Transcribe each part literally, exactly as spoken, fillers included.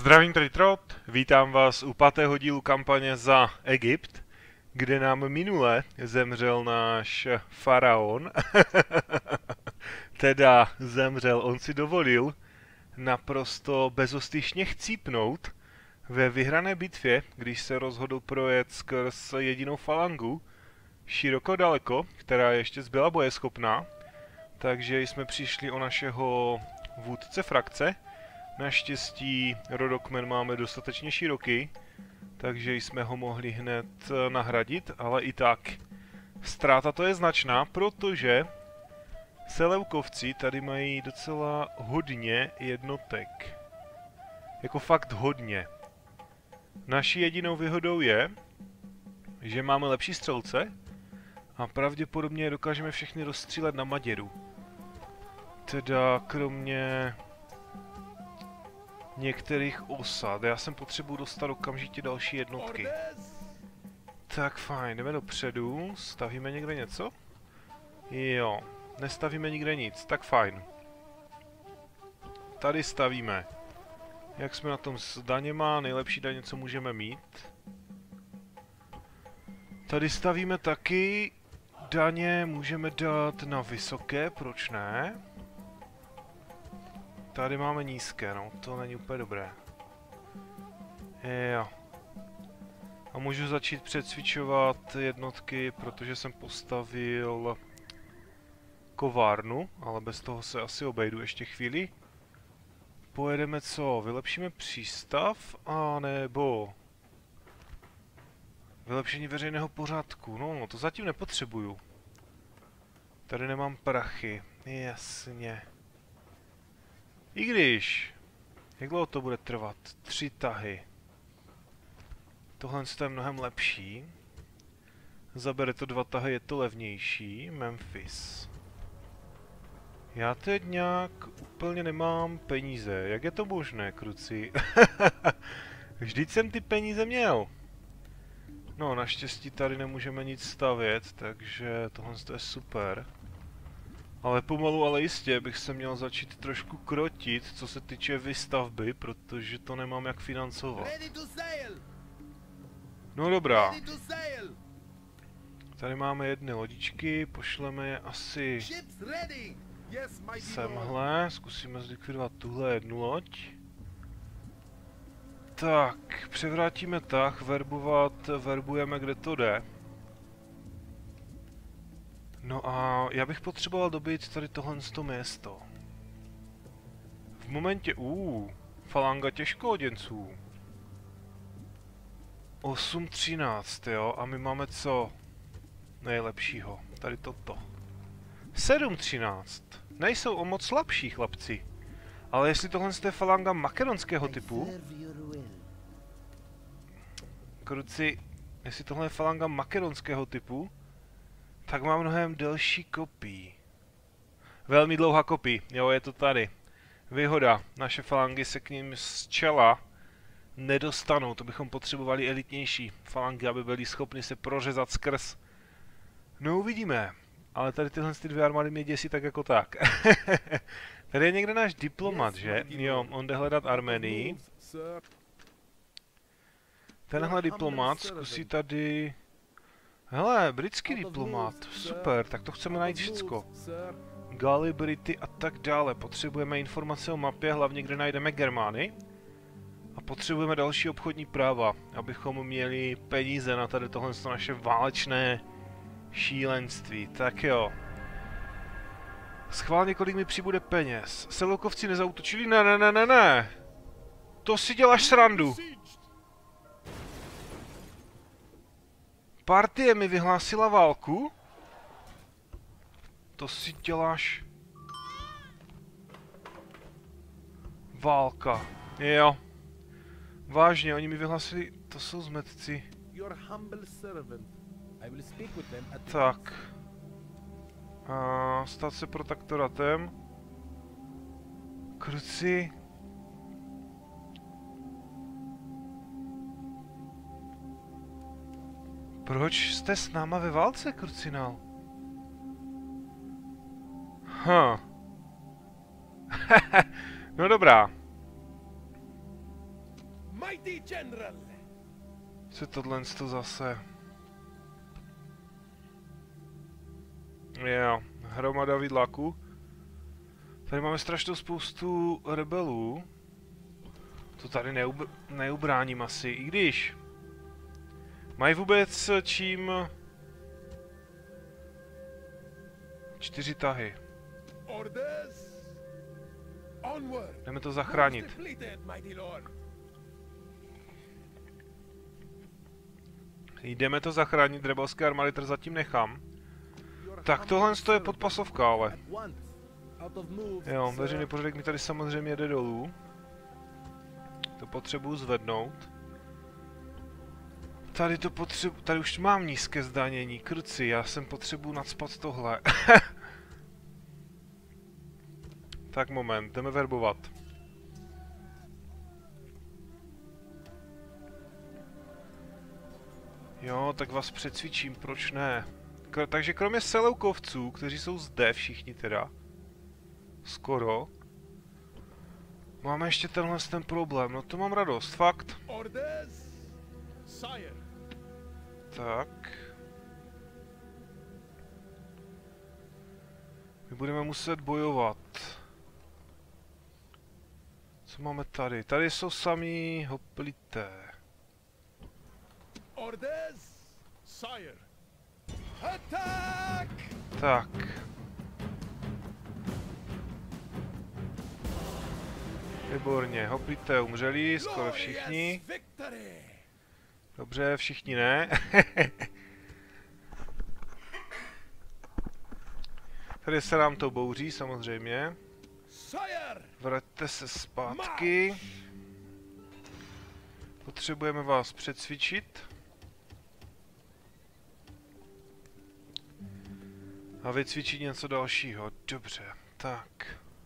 Zdravím, tady Trot, vítám vás u pátého dílu kampaně za Egypt, kde nám minule zemřel náš faraon. Teda zemřel, on si dovolil naprosto bezostyšně chcípnout ve vyhrané bitvě, když se rozhodl projet skrz jedinou falangu, široko daleko, která ještě zbyla bojeschopná, takže jsme přišli o našeho vůdce frakce. Naštěstí rodokmen máme dostatečně široký, takže jsme ho mohli hned nahradit, ale i tak ztráta to je značná, protože Seleukovci tady mají docela hodně jednotek. Jako fakt hodně. Naší jedinou výhodou je, že máme lepší střelce a pravděpodobně dokážeme všechny rozstřílet na Maděru. Teda kromě některých osad. Já jsem potřebuji dostat okamžitě další jednotky. Tak fajn, jdeme dopředu. Stavíme někde něco? Jo, nestavíme nikde nic, tak fajn. Tady stavíme. Jak jsme na tom s daněma, nejlepší daně, co můžeme mít. Tady stavíme taky. Daně můžeme dát na vysoké, proč ne? Tady máme nízké, no, to není úplně dobré. Jo. A můžu začít přecvičovat jednotky, protože jsem postavil kovárnu, ale bez toho se asi obejdu ještě chvíli. Pojedeme co? Vylepšíme přístav, a nebo vylepšení veřejného pořádku. No, no, to zatím nepotřebuju. Tady nemám prachy. Jasně. I když, jak dlouho to bude trvat? Tři tahy. Tohle je mnohem lepší. Zabere to dva tahy, je to levnější. Memphis. Já teď nějak úplně nemám peníze. Jak je to možné, kruci? Vždyť jsem ty peníze měl. No, naštěstí tady nemůžeme nic stavět, takže tohle je super. Ale pomalu, ale jistě bych se měl začít trošku krotit, co se týče výstavby, protože to nemám jak financovat. No dobrá. Tady máme jedny lodičky, pošleme je asi semhle, zkusíme zlikvidovat tuhle jednu loď. Tak, převrátíme tah, verbovat, verbujeme kde to jde. No a já bych potřeboval dobít tady tohle z to město. V momentě, uuu, falanga těžkohoděnců. osm třináct, jo, a my máme co nejlepšího? Tady toto. sedm třináct. Nejsou o moc slabší chlapci. Ale jestli tohle je falanga makedonského typu... Kruci, jestli tohle je falanga makedonského typu, tak má mnohem delší kopí. Velmi dlouhá kopí, jo, je to tady. Výhoda, naše falangy se k ním z čela nedostanou, to bychom potřebovali elitnější falangy, aby byli schopni se prořezat skrz. No uvidíme, ale tady tyhle ty dvě armády mě děsí tak jako tak. Tady je někde náš diplomat, že? Jo, on jde hledat Armenii. Tenhle diplomat zkusí tady... Hele, britský diplomat, super, tak to chceme najít všecko. Gali, Brity a tak dále. Potřebujeme informace o mapě, hlavně kde najdeme Germány. A potřebujeme další obchodní práva, abychom měli peníze na tady tohle naše válečné šílenství. Tak jo. Schválně, kolik mi přibude peněz. Seleukovci nezautočili? Ne, ne, ne, ne, ne. To si děláš srandu. Partie mi vyhlásila válku? To si děláš... Válka. Jo. Vážně, oni mi vyhlásili... To jsou zmetci. Tak. A stát se protektoratem. Kruci. Proč jste s náma ve válce, krucinál? Hm. No dobrá. Mighty general. Co je tohle to zase? Jo, hromada vidláků. Tady máme strašnou spoustu rebelů. To tady neub neubráním asi, i když... Mají vůbec čím... Čtyři tahy. Jdeme to zachránit. Jdeme to zachránit, rebelské armády tady zatím nechám. Tak tohle je podpasovka, ale. Jo, veřejný pořadek mi tady samozřejmě jede dolů. To potřebuju zvednout. Tady to potřebuji, tady už mám nízké zdanění, krci, já jsem potřebuji nacpat tohle. Tak moment, jdeme verbovat. Jo, tak vás přecvičím, proč ne? K takže kromě Seleukovců, kteří jsou zde všichni teda, skoro, máme ještě tenhle ten problém, no to mám radost, fakt. Tak. My budeme muset bojovat. Co máme tady? Tady jsou samý hoplité. Tak. Výborně, hoplité umřeli, skoro všichni. Dobře, všichni ne. Tady se nám to bouří, samozřejmě. Vraťte se zpátky. Potřebujeme vás přecvičit. A vycvičit něco dalšího. Dobře, tak.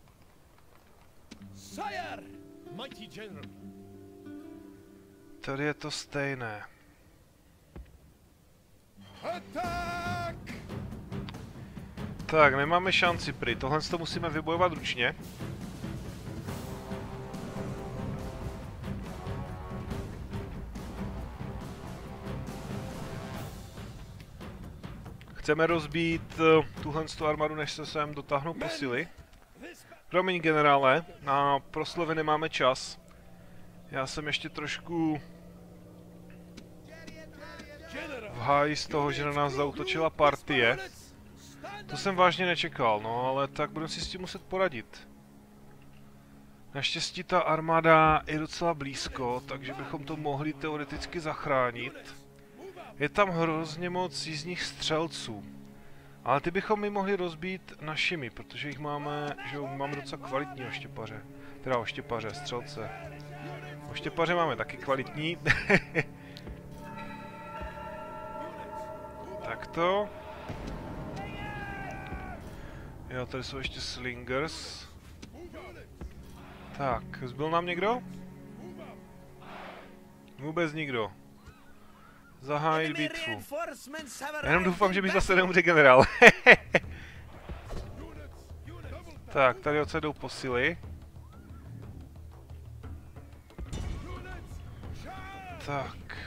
Tady je to stejné. Tak, nemáme šanci prý. Tohle to musíme vybojovat ručně. Chceme rozbít uh, tuhle armádu, než se sem dotáhnou posily. Promiň, generále, na proslovy nemáme čas. Já jsem ještě trošku v háji z toho, že na nás zaútočila partie. To jsem vážně nečekal, no, ale tak budeme si s tím muset poradit. Naštěstí ta armáda je docela blízko, takže bychom to mohli teoreticky zachránit. Je tam hrozně moc jízdních střelců. Ale ty bychom mi mohli rozbít našimi, protože jich máme, že jo, máme docela kvalitní oštěpaře. Teda oštěpaře, střelce. Oštěpaře máme taky kvalitní. Takto. Jo, tady jsou ještě slingers. Tak, zbyl nám někdo? Vůbec nikdo. Zahájit bitvu. Já jenom doufám, že mi zase neumře generál. Tak, tady odsaď jdou posily. Tak.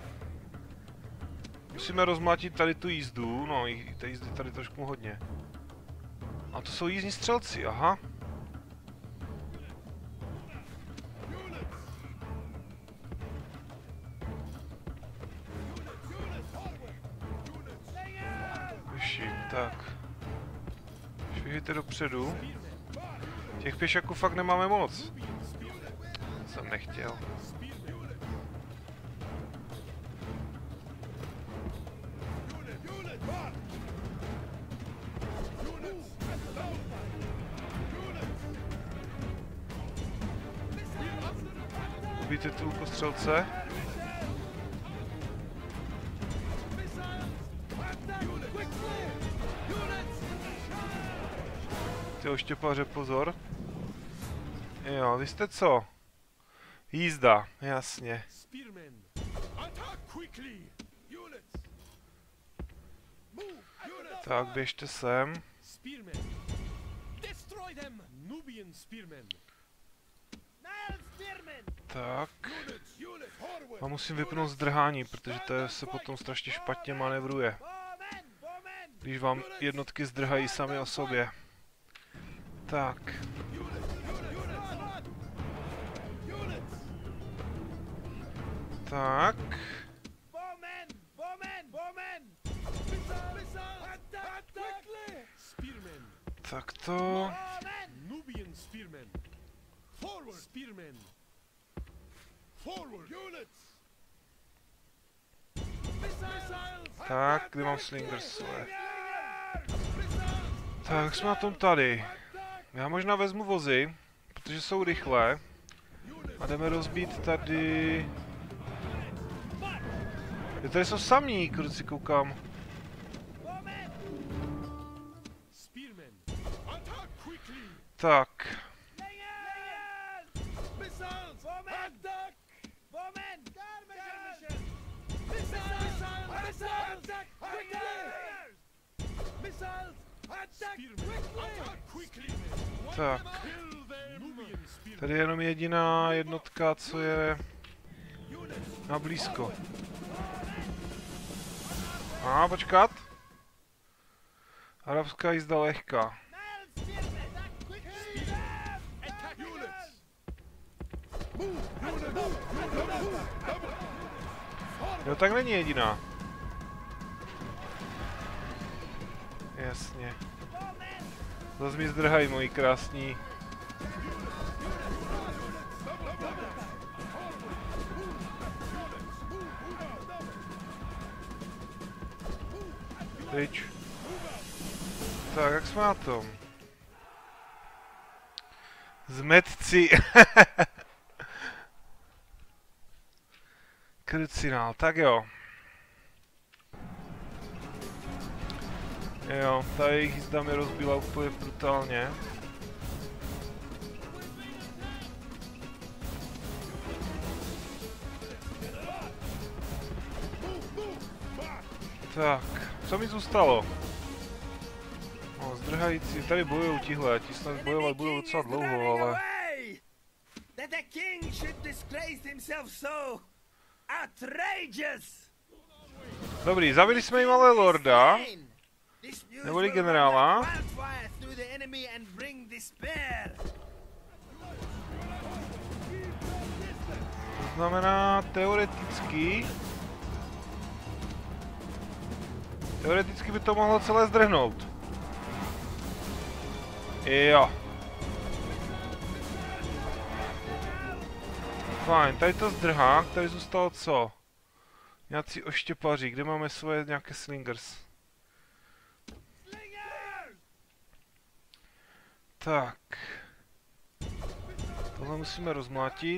Musíme rozmlátit tady tu jízdu, no i té jízdy tady trošku hodně. A to jsou jízdní střelci, aha. Vyši, tak. Švihejte dopředu. Těch pěšaků fakt nemáme moc. Jsem nechtěl. Ubijte tu lukostřelce. Ty oštěpaře, pozor. Jo, vy jste co? Jízda, jasně. Tak, běžte sem. Tak. A musím vypnout zdrhání, protože to se potom strašně špatně manevruje. Když vám jednotky zdrhají sami o sobě. Tak. Tak. Tak to. Tak, kde mám slingersové? Tak, jsme na tom tady. Já možná vezmu vozy, protože jsou rychlé. A jdeme rozbít tady... Je, tady jsou samí, kruci, koukám. Tak. Tak. Tady je jenom jediná jednotka, co je na blízko. A počkat. Arabská jízda lehká. Jo, tak není jediná. Jasně. Zase mi zdrhají, moji krásní. Pryč. Tak, jak jsme na tom? Zmetci. Krucinál, tak jo. Jo, ta jejich jízda mi rozbila úplně brutálně. Tak, co mi zůstalo? No, zdrhající, tady bojují tihle, ti snad bojovat budou docela dlouho, ale... Dobrý, zabili jsme jim ale lorda. Neboli generála. To znamená teoreticky... Teoreticky by to mohlo celé zdrhnout. Jo. Fajn, tady to zdrhá, tady zůstalo co? Nějací oštěpaři, kde máme svoje nějaké slingers? Tak. Tohle musíme rozmlátit.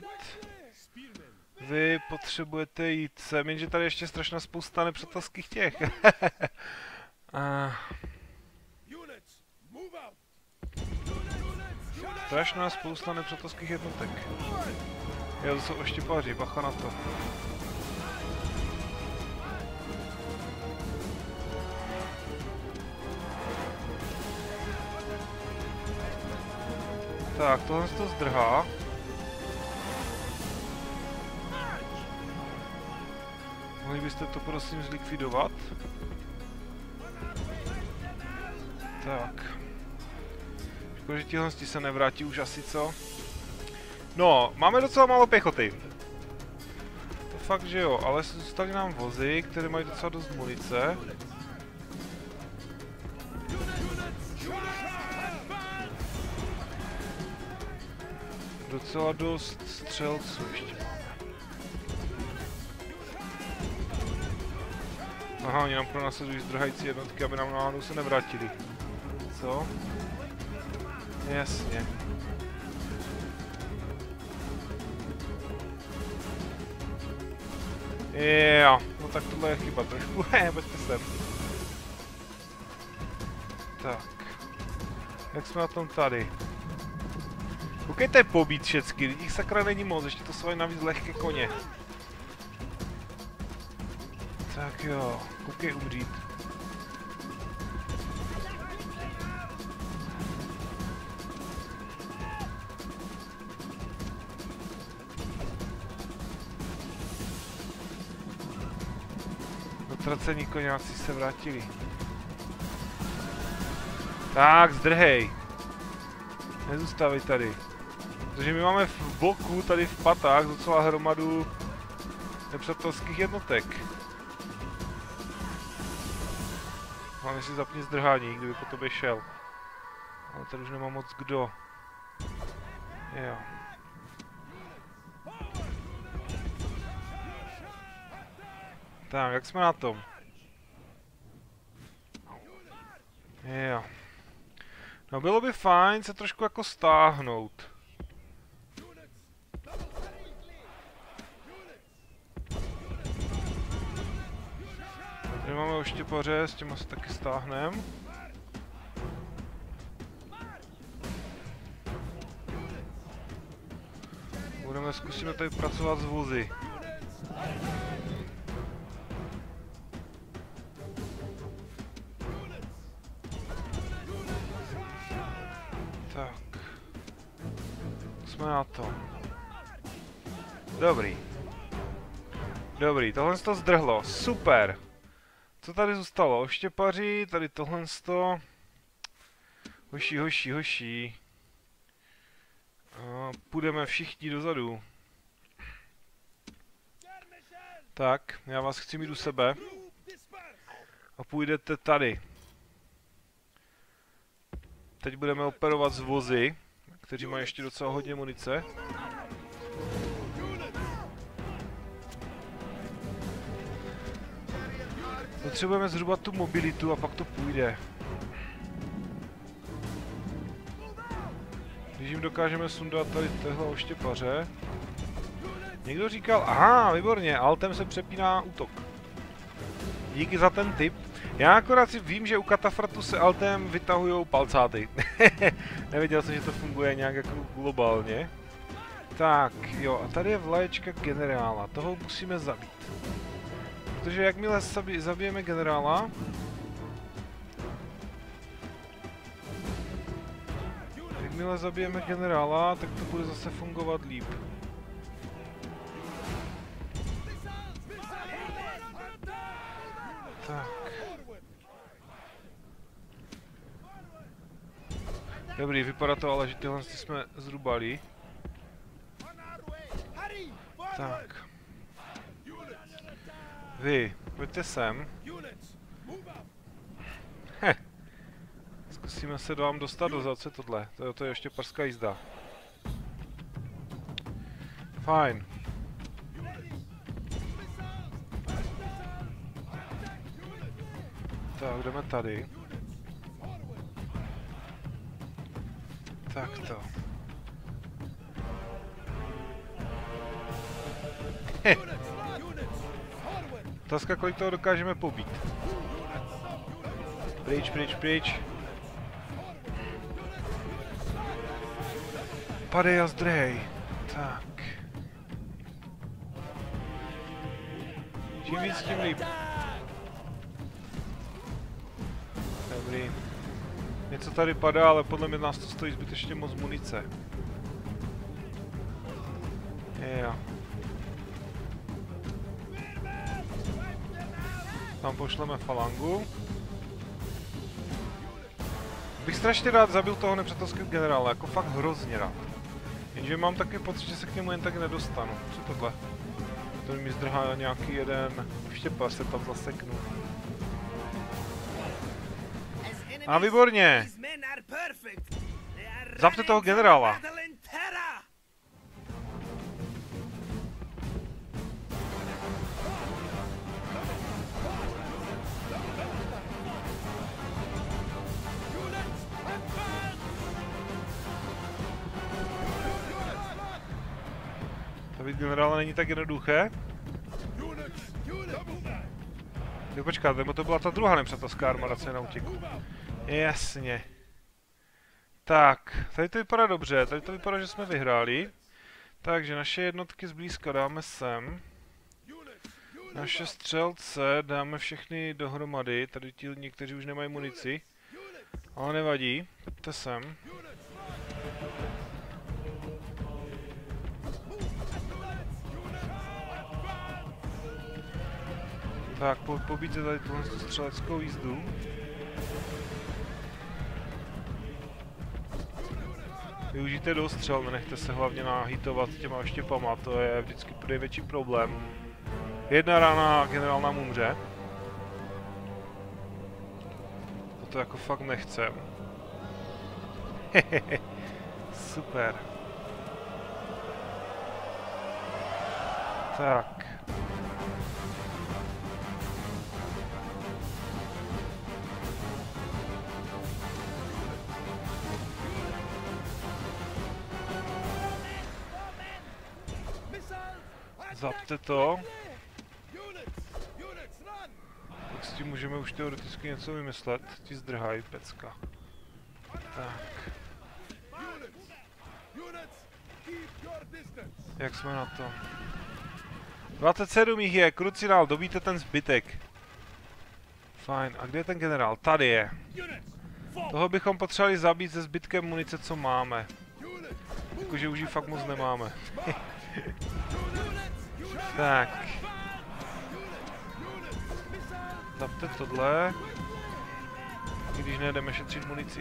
Vy potřebujete jít sem, jenže tady ještě strašná spousta nepřátelských těch. uh. Strašná spousta nepřátelských jednotek. Jo, to jsou oštěpaři, bacha na to. Tak, tohle se to zdrhá. Mohli byste to prosím zlikvidovat? Tak. Škoda, že tihle se nevrátí už asi, co? No, máme docela málo pěchoty. To fakt, že jo, ale zůstaly nám vozy, které mají docela dost munice. Docela dost střelců ještě máme. Aha, oni nám pronásledují zdrhající jednotky, aby nám náhodou se nevrátili. Co? Jasně. Jo, no tak tohle je chyba trošku. He, pojďte sem. Tak. Jak jsme na tom tady? Koukejte pobít všecky, lidí sakra není moc, ještě to jsou navíc lehké koně. Tak jo, koukej umřít. Ztracení koňáci se vrátili. Tak, zdrhej. Nezůstávej tady. Protože my máme v boku, tady v patách, docela hromadu nepřátelských jednotek. Hlavně si zapni zdrhání, kdyby po tobě šel. Ale tady už nemá moc kdo. Jo. Tak, jak jsme na tom? Jo. No bylo by fajn se trošku jako stáhnout. Tady máme oštěpaře, s těma se taky stáhnem. Budeme, zkusíme tady pracovat s vozy. Tak. Jsme na to. Dobrý. Dobrý, tohle to zdrhlo, super. Co tady zůstalo? Oštěpaři, tady tohle to. Hoší, hoší, hoší. A půjdeme všichni dozadu. Tak, já vás chci mít u sebe. A půjdete tady. Teď budeme operovat z vozy, kteří mají ještě docela hodně munice. Potřebujeme zhruba tu mobilitu a pak to půjde. Když jim dokážeme sundat tady tohle oštěpaře. Někdo říkal, aha, výborně, altem se přepíná útok. Díky za ten tip. Já akorát si vím, že u Katafratu se altem vytahujou palcáty. Nevěděl jsem, že to funguje nějak jako globálně. Tak, jo, a tady je vlaječka generála, toho musíme zabít. Protože jakmile zabijeme generála, jakmile zabijeme generála, tak to bude zase fungovat líp. Tak. Dobrý, vypadá to ale, že tyhle jsme zrubali. Tak. Vy, pojďte sem. Heh. Zkusíme se vám dostat do co tohle. To, to je ještě parská jízda. Fajn. Tak, jdeme tady. Tak to. Heh. Otázka, kolik toho dokážeme pobít. Pryč, pryč, pryč. Padej a zdrhej. Tak. Čím víc, tím líp. Dobrý. Něco tady padá, ale podle mě nás to stojí zbytečně moc munice. Jo. Tam pošleme falangu. Bych strašně rád zabil toho nepřátelského generála, jako fakt hrozně rád. Jenže mám taky pocit, že se k němu jen tak nedostanu. Co tohle? To mi zdrhá nějaký jeden štěpař, se tam zaseknu. A výborně! Zapte toho generála! Zabít generála není tak jednoduché. Jo, počkat, nebo to byla ta druhá nepřátelská armáda, co je na útěku. Jasně. Tak, tady to vypadá dobře, tady to vypadá, že jsme vyhráli. Takže naše jednotky zblízka dáme sem. Naše střelce dáme všechny dohromady, tady ti někteří už nemají munici. Ale nevadí, pojďte sem. Tak, po, pobíte tady tuhle střeleckou jízdu. Využijte dostřel, nenechte se hlavně nahýtovat těma štěpama, to je vždycky největší problém. Jedna rána a generál nám umře. To jako fakt nechcem. Hehehe, super. Tak. Zapte to. Tak s tím můžeme už teoreticky něco vymyslet. Ti zdrhají, pecka. Tak. Jak jsme na to? dvacet sedm jich je, krucinál, dobíte ten zbytek. Fajn, a kde je ten generál? Tady je. Toho bychom potřebovali zabít se zbytkem munice, co máme. Jakože už ji fakt moc nemáme. Tak. Zapte tohle. I když nejdeme šetřit munici.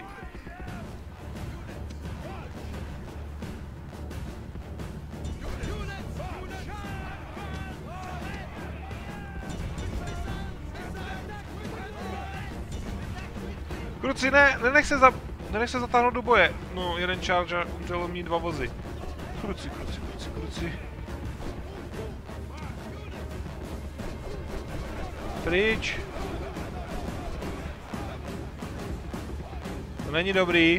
Kruci, ne, nenech se, za, nenech se zatáhnout do boje. No, jeden charger, umřelo mít dva vozy. Kruci, kruci, kruci, kruci. Pryč. To není dobrý.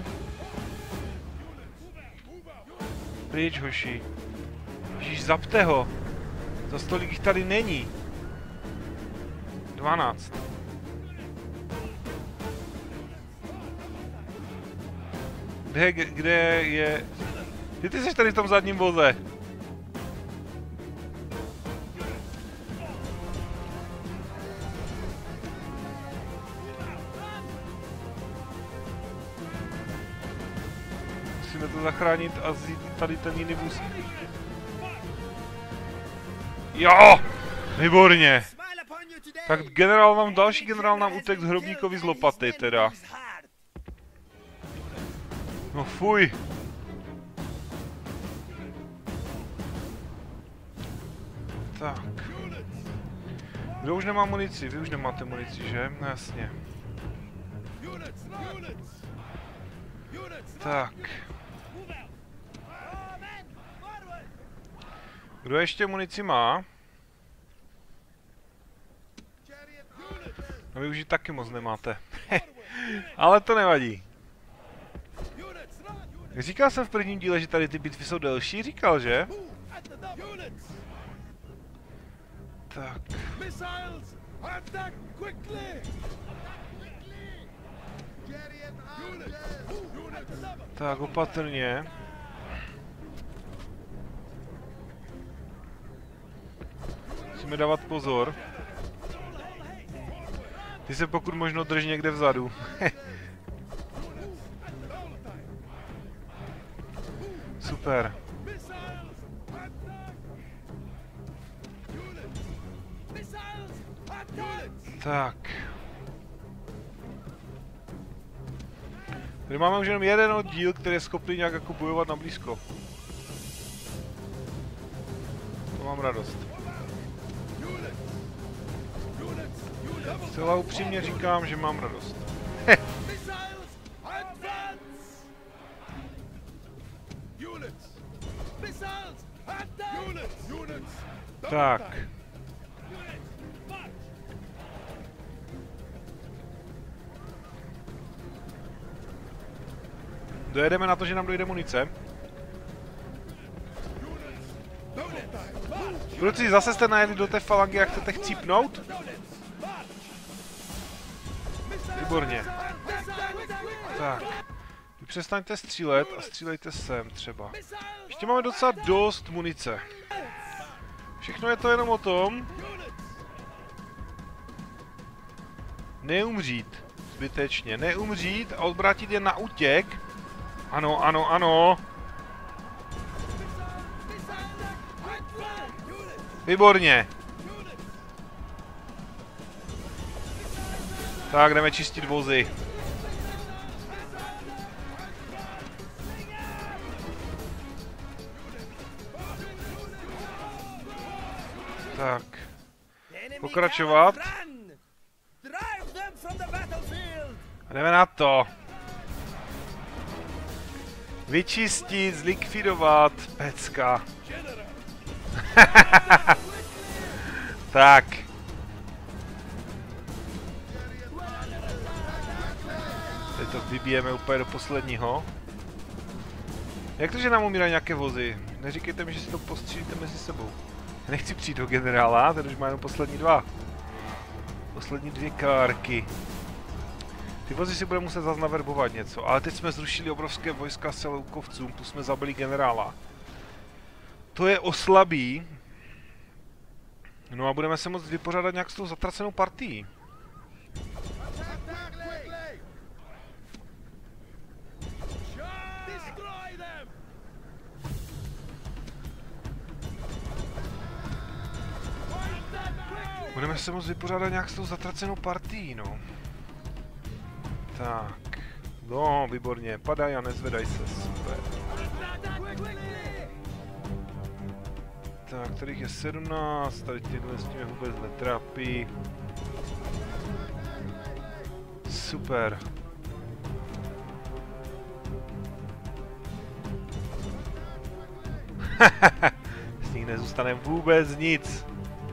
Pryč, hoši. Ježíš, zapte ho. Za stolik jich tady není. dvanáct. Kde, kde je... Ty, ty jsi tady v tom zadním voze. Musíme to zachránit a vzít tady ten jiný vůz. Jo! Výborně! Tak generál nám, další generál nám utek z hrobníkovi z lopaty teda. No fuj! Tak. Kdo už nemá munici? Vy už nemáte munici, že? No jasně. Tak. Kdo ještě munici má? No vy už ji taky moc nemáte. Ale to nevadí. Říkal jsem v prvním díle, že tady ty bitvy jsou delší, říkal, že? Tak. Tak, opatrně. Musíme dávat pozor. Ty se pokud možno drž někde vzadu. Super. Tak. Tady máme už jenom jeden oddíl, který je schopný nějak jako bojovat na blízko. To mám radost. Celá upřímně říkám, že mám radost. Tak. Dojedeme na to, že nám dojde munice. Kluci, zase jste najeli do té falangy a chcete chcípnout? Výborně. Tak. Vy přestaňte střílet a střílejte sem třeba. Ještě máme docela dost munice. Všechno je to jenom o tom neumřít zbytečně. Neumřít a odvrátit je na útěk. Ano, ano, ano. Výborně. Tak, jdeme čistit vozy. Tak. Pokračovat. A jdeme na to. Vyčistit, zlikvidovat, pecka. Tak. Teď to vybijeme úplně do posledního. Jak to, že nám umírají nějaké vozy? Neříkejte mi, že si to postřílíte mezi sebou. Nechci přijít do generála, ten už má jenom poslední dva. Poslední dvě kárky. Ty vozy si budeme muset zase naverbovat něco, ale teď jsme zrušili obrovské vojska s loukovcům, tu jsme zabili generála. To je oslabí. No a budeme se moct vypořádat nějak s tou zatracenou partií. Budeme se moct vypořádat nějak s tou zatracenou partií, no. Tak. No, výborně. Padaj a nezvedaj se, super. Tak, tady je sedmnáct, tady tyhle s tím vůbec netrápí. Super. Z nich nezůstane vůbec nic.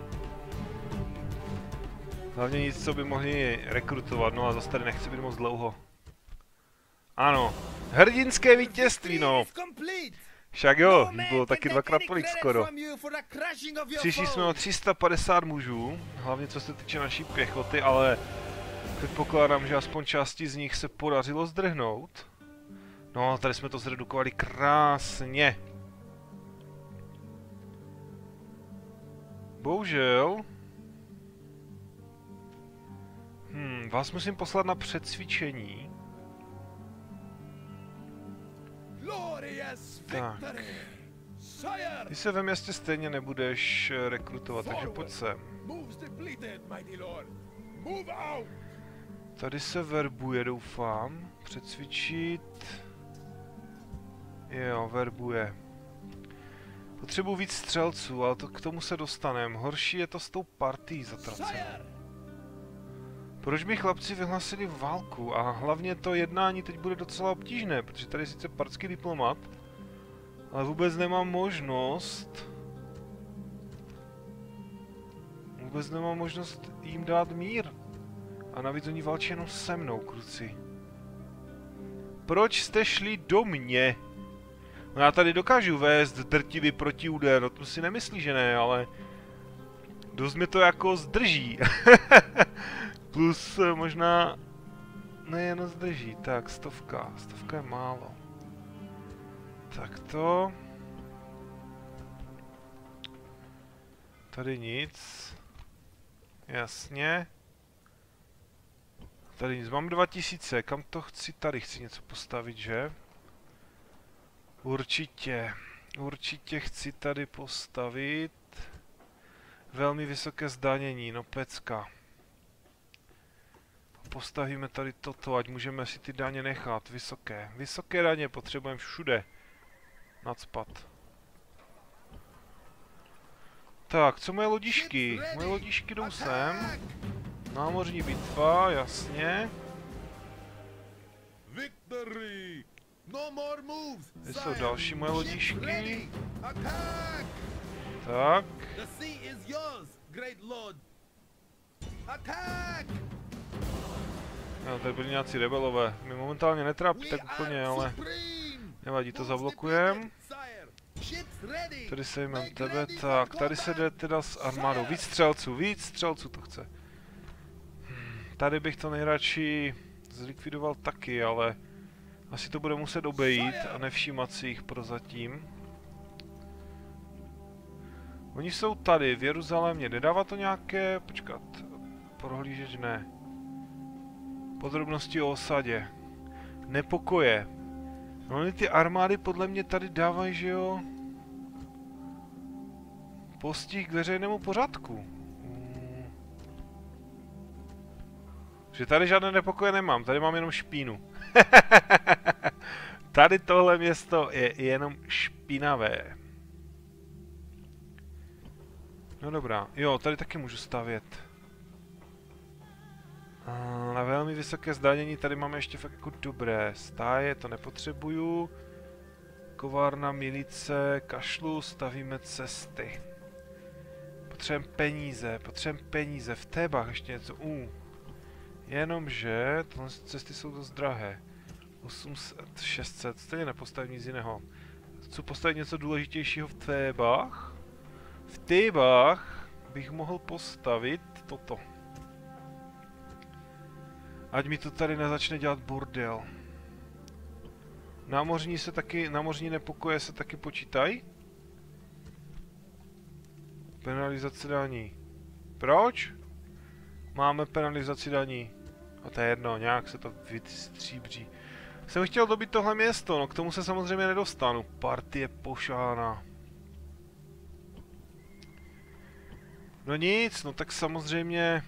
Hlavně nic, co by mohli rekrutovat, no a zase tady nechci být moc dlouho. Ano, hrdinské vítězství, no. Však jo, bylo taky dvakrát tolik skoro. Přišli jsme o tři sta padesát mužů, hlavně co se týče naší pěchoty, ale předpokládám, že aspoň části z nich se podařilo zdrhnout. No, tady jsme to zredukovali krásně. Bohužel. Hmm, vás musím poslat na předcvičení. Tak. Ty se ve městě stejně nebudeš rekrutovat, takže pojď sem. Tady se verbuje, doufám. Přecvičit. Jo, verbuje. Potřebuji víc střelců, ale to k tomu se dostaneme. Horší je to s tou partií zatracenou. Proč by chlapci vyhlásili válku? A hlavně to jednání teď bude docela obtížné, protože tady je sice partský diplomat, ale vůbec nemám možnost... Vůbec nemám možnost jim dát mír. A navíc oni válčí jenom se mnou, kluci. Proč jste šli do mě? No já tady dokážu vést drtivý protiúder, no to si nemyslí, že ne, ale... Dost mě to jako zdrží. Plus možná nejen zdrží. Tak, stovka. Stovka je málo. Tak to. Tady nic. Jasně. Tady nic. Mám dva tisíce. Kam to chci? Tady chci něco postavit, že? Určitě. Určitě chci tady postavit velmi vysoké zdanění. No pecka. Postavíme tady toto, ať můžeme si ty daně nechat. Vysoké. Vysoké daně potřebujeme všude. Nacpat. Tak, co moje lodišky? Moje lodišky jdou sem. Námořní bitva, jasně. Tady jsou další moje lodišky. Tak. No, tady byli nějací rebelové. My momentálně netrápí tak úplně, ale nevadí, to zablokujem. Tady se jmem tebe, tak, tady se jde teda s armádou. Víc střelců, víc střelců to chce. Hmm, tady bych to nejradši zlikvidoval taky, ale asi to bude muset obejít a nevšímat si jich prozatím. Oni jsou tady, v Jeruzalémě, nedává to nějaké, počkat, prohlížeč ne. Podrobnosti o osadě. Nepokoje. No, oni ty armády podle mě tady dávají, že jo? Postih k veřejnému pořádku. Že tady žádné nepokoje nemám, tady mám jenom špínu. Tady tohle město je jenom špinavé. No dobrá, jo, tady taky můžu stavět. A na velmi vysoké zdanění tady máme ještě fakt jako dobré. Stáje, to nepotřebuju. Kovárna, milice, kašlu, stavíme cesty. Potřebujeme peníze, potřebujeme peníze. V Tébách ještě něco. Uh. Jenomže, tohle cesty jsou dost drahé. osm set, šest set, stejně nepostavím nic jiného. Chci postavit něco důležitějšího v Tébách. V Tébách bych mohl postavit toto. Ať mi to tady nezačne dělat bordel. Námořní se taky, námořní nepokoje se taky počítají? Penalizace daní. Proč? Máme penalizaci daní. A to je jedno, nějak se to vystříbří. Jsem chtěl dobít tohle město, no k tomu se samozřejmě nedostanu. Partie pošána. No nic, no tak samozřejmě...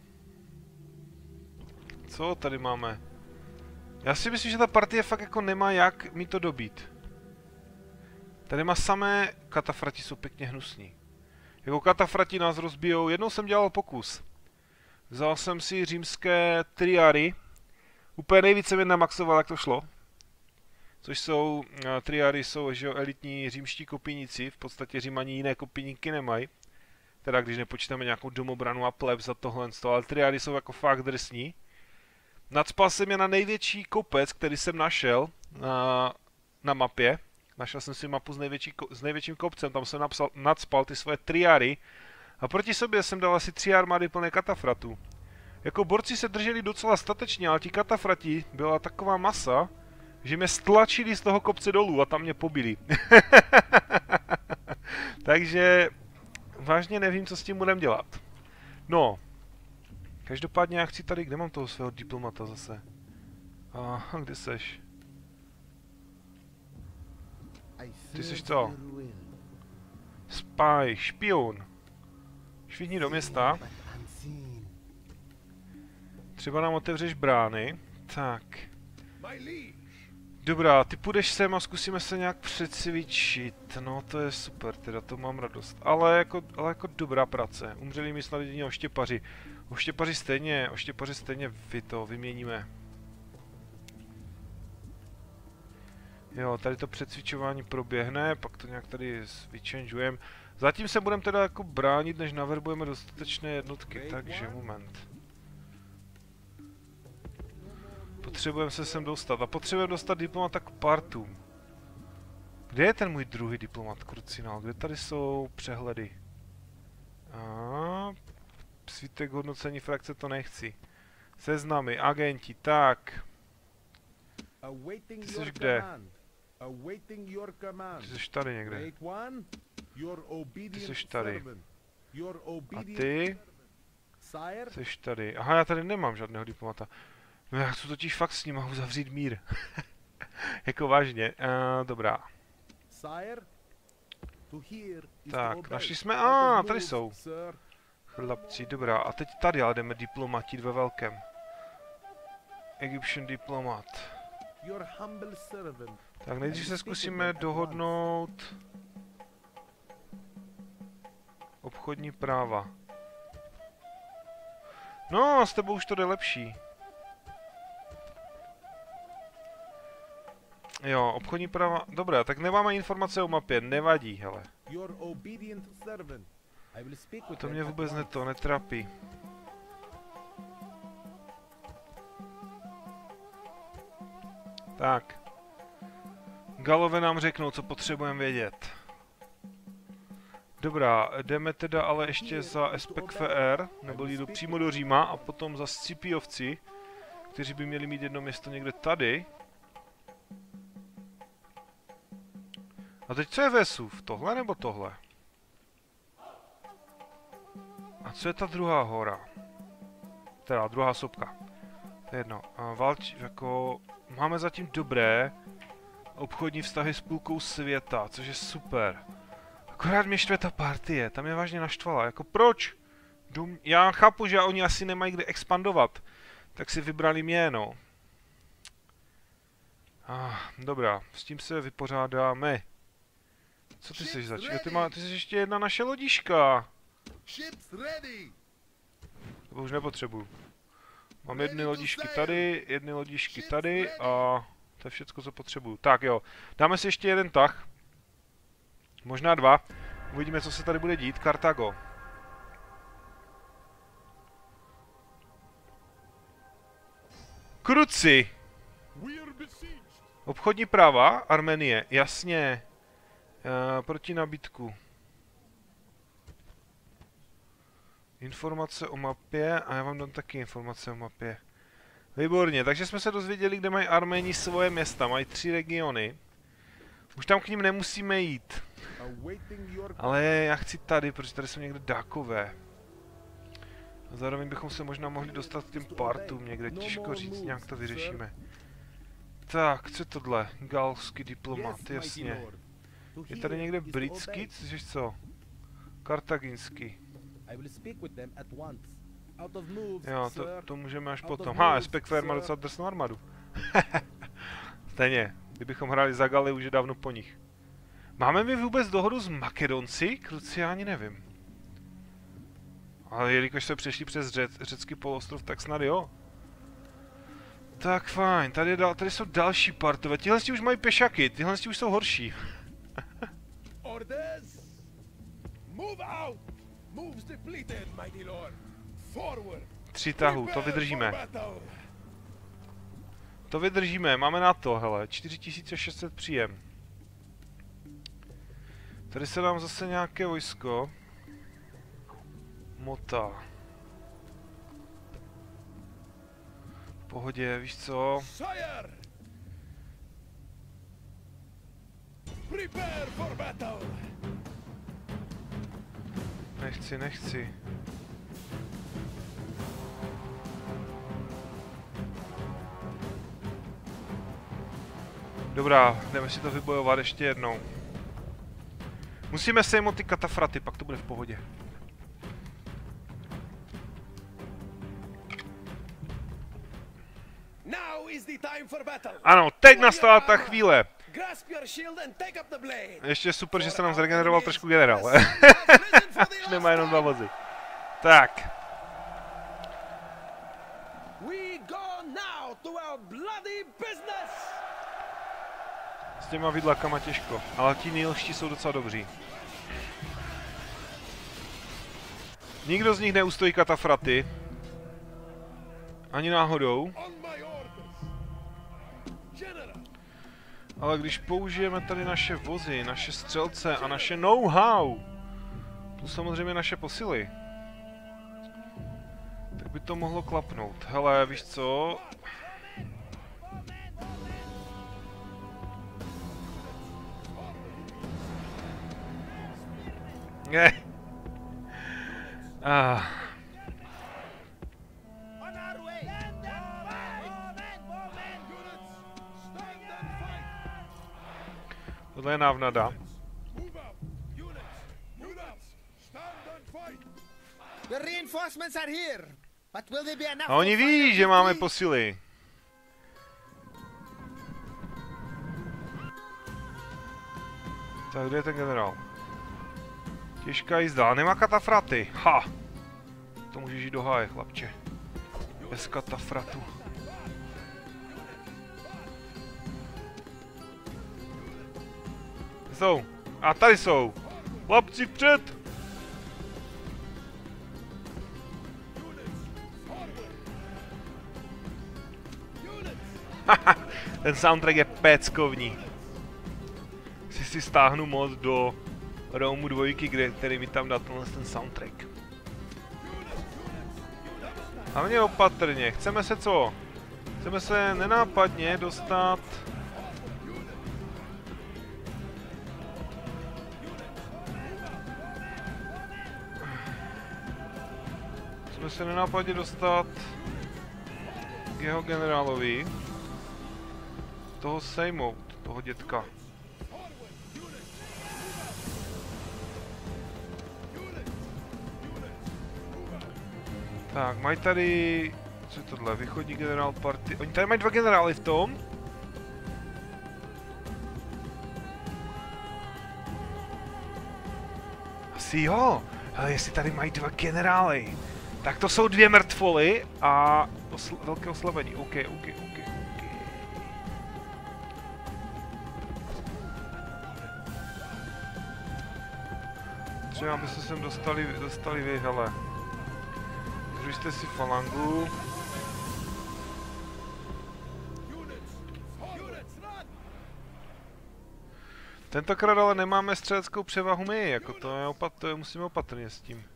Co tady máme? Já si myslím, že ta partie fakt jako nemá jak mi to dobít. Tady má samé katafrati, jsou pěkně hnusní. Jako katafrati nás rozbijou, jednou jsem dělal pokus. Vzal jsem si římské triary. Úplně nejvíce mě namaxoval, jak to šlo. Což jsou, uh, triary jsou, že jo, elitní římští kopíníci, v podstatě Římani jiné kopíníky nemají. Teda když nepočítáme nějakou domobranu a pleb za tohle, ale triary jsou jako fakt drsní. Nacpal jsem je na největší kopec, který jsem našel na, na mapě. Našel jsem si mapu s, největší, s největším kopcem, tam jsem napsal, nacpal ty svoje triáry. A proti sobě jsem dal asi tři armády plné katafratů. Jako borci se drželi docela statečně, ale ti katafrati byla taková masa, že mě stlačili z toho kopce dolů a tam mě pobili. Takže vážně nevím, co s tím budem dělat. No. Každopádně já chci tady, kde mám toho svého diplomata zase? Aha, kde seš? Ty seš to? Spy, špion. Švihni do města. Třeba nám otevřeš brány. Tak. Dobrá, ty půjdeš sem a zkusíme se nějak přecvičit. No to je super, teda to mám radost. Ale jako, ale jako dobrá práce. Umřeli mi snad jedině oštěpaři. Oštěpaři stejně, oštěpaři stejně vy to vyměníme. Jo, tady to přecvičování proběhne, pak to nějak tady vychangeujeme. Zatím se budeme teda jako bránit, než naverbujeme dostatečné jednotky, takže moment. Potřebujeme se sem dostat a potřebujeme dostat diplomata k partům. Kde je ten můj druhý diplomat, krucinál? Kde tady jsou přehledy? A svítek hodnocení frakce to nechci. Seznamy, agenti, tak. Ty jsi kde? Ty jsi tady někde. Ty jsi tady. A ty? Jsi tady. Aha, já tady nemám žádného diplomata. No já chci totiž fakt s ním mohu zavřít mír. Jako vážně. Uh, dobrá. Tak, našli jsme... A, ah, tady jsou. Chlapci, dobrá. A teď tady ale jdeme diplomati ve velkém. Egyptian diplomat. Tak nejdřív se zkusíme dohodnout... Obchodní práva. No, s tebou už to jde lepší. Jo, obchodní práva... Dobré, tak nemáme informace o mapě, nevadí, hele. To mě vůbec ne to, netrapí. Tak. Galové nám řeknou, co potřebujeme vědět. Dobrá, jdeme teda ale ještě za S P Q R, nebo jdu přímo do Říma, a potom za Scipijovci, kteří by měli mít jedno město někde tady. A teď co je Vesuv? Tohle nebo tohle? A co je ta druhá hora? Teda druhá sopka. To je jedno. A Valč, jako... Máme zatím dobré obchodní vztahy s půlkou světa, což je super. Akorát mě štve ta partie, tam je vážně naštvala. Jako proč? Dům... Já chápu, že oni asi nemají kde expandovat. tak si vybrali jméno. Ah, dobrá, s tím se vypořádáme. Co ty jsi zač? Jo, ty, má, ty jsi ještě jedna naše lodiška. To už nepotřebuju. Mám jedny lodišky tady, jedny lodišky tady a to je všecko, co potřebuju. Tak jo, dáme si ještě jeden tah. Možná dva. Uvidíme, co se tady bude dít. Kartago. Kruci. Obchodní práva, Arménie, jasně. E, proti nabídku. Informace o mapě, a já vám dám taky informace o mapě. Výborně, takže jsme se dozvěděli, kde mají Arméni svoje města, mají tři regiony. Už tam k ním nemusíme jít. Ale já chci tady, protože tady jsou někde dákové. A zároveň bychom se možná mohli dostat k těm partům někde, těžko říct, nějak to vyřešíme. Tak, co je tohle? Galský diplomat, jasně. Je tady někde britský, což co? Kartaginský. Jo, to, to můžeme až potom. Ha, Specfare má docela drsnou armádu. Stejně, kdybychom hráli za Galy, už je dávno po nich. Máme my vůbec dohodu s Makedonci? Kruci, já ani nevím. Ale jelikož se přešli přes řec, řecký poloostrov, tak snad jo. Tak fajn, tady, dal, tady jsou další partové. Tihle už mají pešaky, tyhle už jsou horší. Tři tahů, to vydržíme. To vydržíme, máme na to, hele, čtyři tisíce šest set příjem. Tady se nám zase nějaké vojsko. Mota. V pohodě, víš co? Nechci, nechci. Dobrá, jdeme si to vybojovat ještě jednou. Musíme sejmout ty katafraty, pak to bude v pohodě. Ano, teď nastala ta chvíle. Ještě super, že se nám zregeneroval trošku generál. Už nemá jenom dva vozy. Tak. S těma vidlakama těžko, ale ti nejlžší jsou docela dobří. Nikdo z nich neustojí katafraty. Ani náhodou. Ale když použijeme tady naše vozy, naše střelce a naše know-how, plus samozřejmě naše posily, tak by to mohlo klapnout. Hele, víš co? Ne. Ah. Tohle je návnada. A oni ví, že máme posily. Tak kde je ten generál? Těžká jízda, nemá katafraty. Ha! To můžeš jít do háje, chlapče. Bez katafratu. Jsou. A tady jsou. Chlapci vpřed! Ten soundtrack je péckovní. Si si stáhnu mod do Romu dvojky, kde, který mi tam dá tenhle ten soundtrack. Hlavně opatrně. Chceme se co? Chceme se nenápadně dostat... Chceme se nenápadně dostat k jeho generálovi. Toho sejmout, toho dětka. Tak, mají tady Co je tohle? Východní generál party. Oni tady mají dva generály v tom? Asi jo. Ale jestli tady mají dva generály, tak to jsou dvě mrtvoly a osl velké oslabení. OK, OK, OK, OK. Třeba aby se sem dostali, dostali vy, hele. Zrušte si falangu. Tentokrát ale nemáme střeleckou převahu my, jako to je opat, to je, musíme opatrně s tím.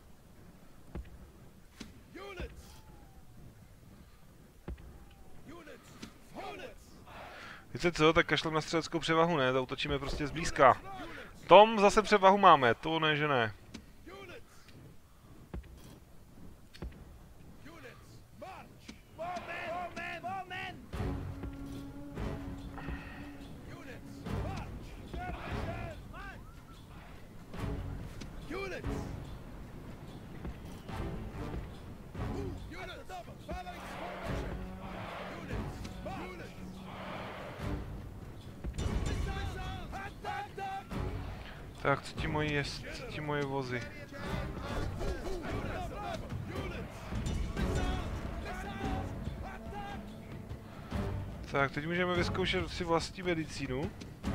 Víte co, tak kašlem na střeleckou převahu ne, zautočíme prostě zblízka. Tom zase převahu máme, to ne, že ne. Tak, co ti moji jest, co ti moje vozy? Tak, teď můžeme vyzkoušet si vlastní medicínu.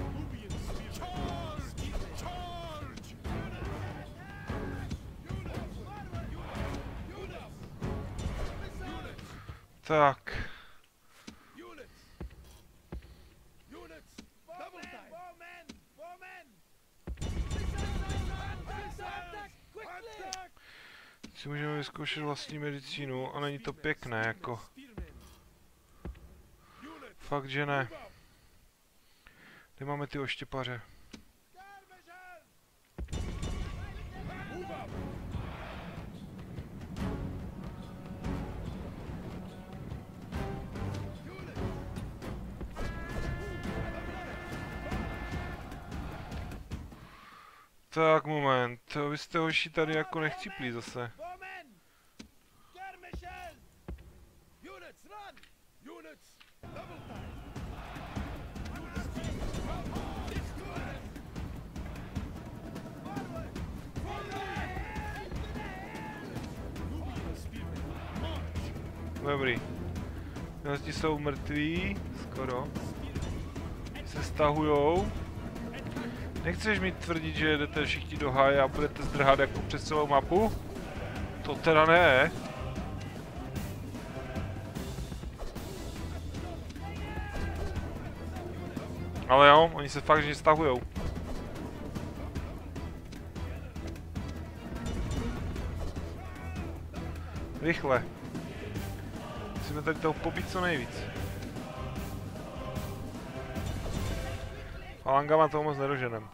Tak. Si můžeme vyzkoušet vlastní medicínu a není to pěkné, jako. Fakt, že ne. Kde máme ty oštěpaře? Tak, moment. Vy jste hoši tady jako nechciplí zase. Dobrý. Ti jsou mrtví, skoro. Se stahujou. Nechceš mi tvrdit, že jdete všichni do háje a budete zdrhat jako přes celou mapu? To teda ne. Ale jo, oni se fakt že stahujou. Rychle. Musíme tady toho pobít co nejvíc. Falangama toho moc nedoženem.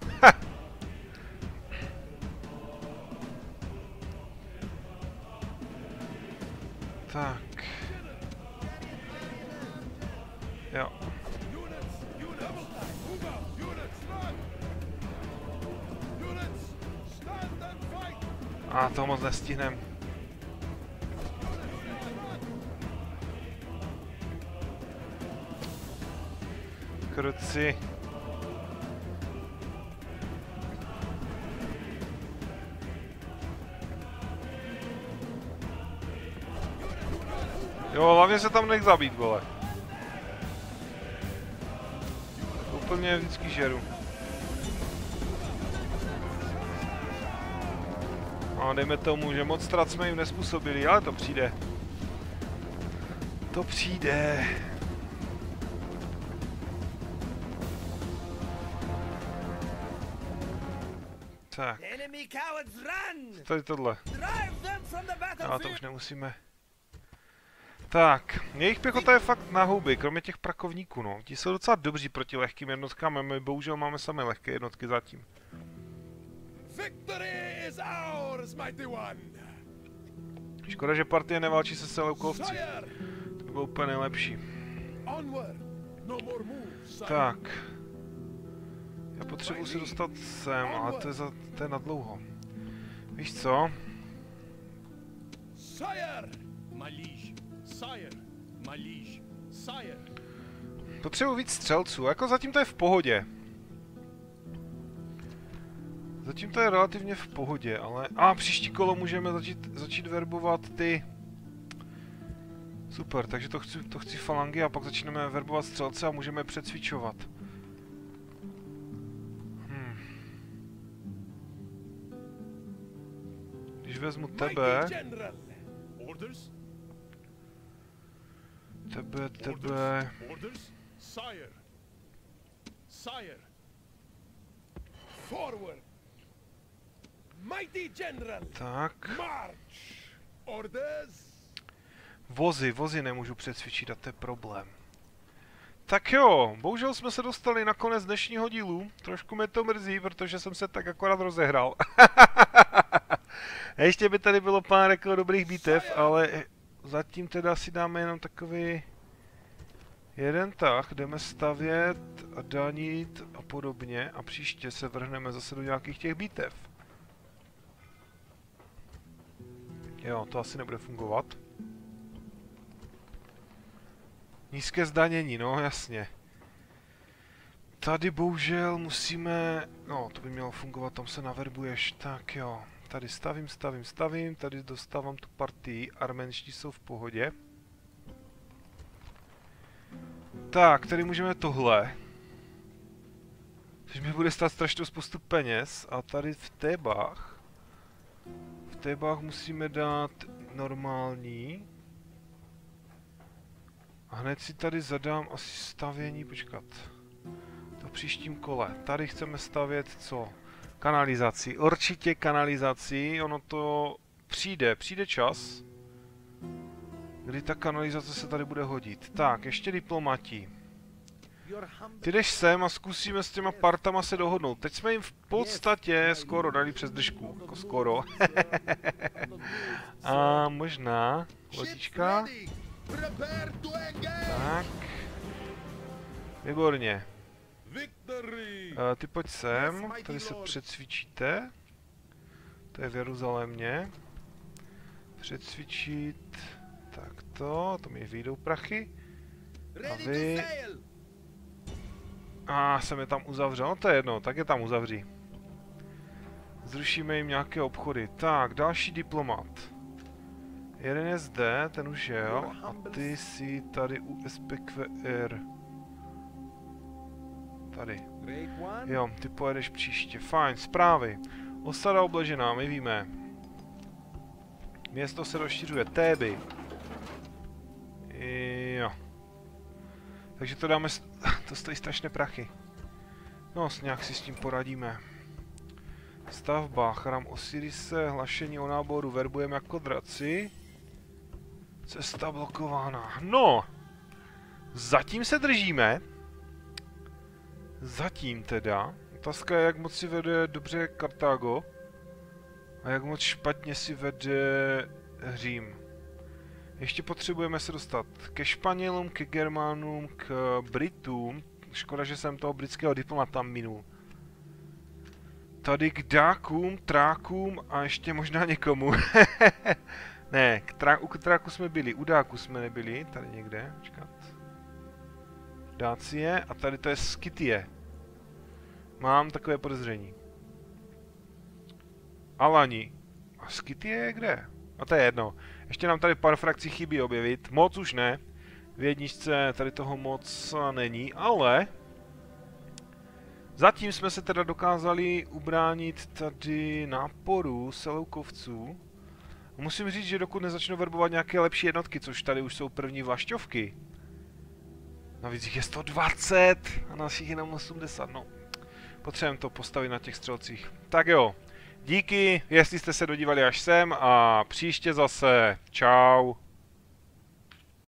Tak. Jo. A toho moc nestihnem. Kruci. Jo, hlavně se tam nech zabít, vole. Úplně vždycky žeru. A dejme tomu, že moc ztrát jsme jim nespůsobili, ale to přijde. To přijde. Tak. Co tady tohle? A to už nemusíme. Tak, jejich pěchota je fakt na houby, kromě těch prakovníků, no. Ti jsou docela dobří proti lehkým jednotkám, a my bohužel máme sami lehké jednotky zatím. Škoda, že partie neválčí se Seleukovci. To by bylo úplně nejlepší. Tak. Já potřebuji se dostat sem, ale to je, za, to je na dlouho. Víš co? Potřebuji víc střelců, jako zatím to je v pohodě. Zatím to je relativně v pohodě, ale... A příští kolo můžeme začít, začít verbovat ty... Super, takže to chci, to chci falangy a pak začneme verbovat střelce a můžeme přecvičovat. Hmm. Když vezmu tebe... Tebe, tebe... Tak. Vozy, vozy nemůžu přecvičit a to je problém. Tak jo, bohužel jsme se dostali na konec dnešního dílu. Trošku mě to mrzí, protože jsem se tak akorát rozehrál. Ještě by tady bylo pár jako dobrých bitev, ale zatím teda si dáme jenom takový jeden tah, jdeme stavět a danit a podobně a příště se vrhneme zase do nějakých těch bitev. Jo, to asi nebude fungovat. Nízké zdanění, no jasně. Tady bohužel musíme... No, to by mělo fungovat, tam se naverbuješ. Tak jo, tady stavím, stavím, stavím, tady dostávám tu partii, arménští jsou v pohodě. Tak, tady můžeme tohle. Což mi bude stát strašnou spoustu peněz. A tady v Tébách... V Tébách musíme dát normální. A hned si tady zadám asi stavění, počkat. To v příštím kole. Tady chceme stavět co? Kanalizaci. Určitě kanalizaci, ono to přijde, přijde čas, kdy ta kanalizace se tady bude hodit. Tak, ještě diplomati. Ty jdeš sem a zkusíme s těma partama se dohodnout. Teď jsme jim v podstatě skoro dali přes držku. Jako skoro. A možná lodička. Tak. Výborně. Uh, ty pojď sem, tady se přecvičíte. To je v Jeruzalémě. Přecvičit. Takto, to mi vyjdou prachy. A vy... A jsem je tam uzavřel, no to je jedno, tak je tam uzavří. Zrušíme jim nějaké obchody. Tak, další diplomat. Jeden je zde, ten už jel, a ty si tady u S P Q R. Tady. Jo, ty pojedeš příště. Fajn, zprávy. Osada obležená, my víme. Město se rozšiřuje, Téby. Jo. Takže to dáme, to stojí strašné prachy. No, nějak si s tím poradíme. Stavba, chrám Osirise, hlašení o náboru, verbujeme jako draci. Cesta blokována. No! Zatím se držíme. Zatím teda. Otázka je, jak moc si vede dobře Kartágo. A jak moc špatně si vede Řím. Ještě potřebujeme se dostat ke Španělům, ke Germánům, k Britům. Škoda, že jsem toho britského diplomata minul. Tady k Dákům, Trákům a ještě možná někomu. Ne, k trá, u Tráku jsme byli, u Dáku jsme nebyli, tady někde, počkat. Dácie a tady to je Skytie. Mám takové podezření. Alani. A Skytie je kde? A to je jedno. Ještě nám tady pár frakcí chybí objevit, moc už ne. V jedničce tady toho moc není, ale... Zatím jsme se teda dokázali ubránit tady náporu Seloukovců. Musím říct, že dokud nezačnu verbovat nějaké lepší jednotky, což tady už jsou první vlašťovky. Navíc jich je sto dvacet a našich jenom osmdesát, no. Potřebujeme to postavit na těch střelcích. Tak jo, díky, jestli jste se dodívali až sem a příště zase. Čau.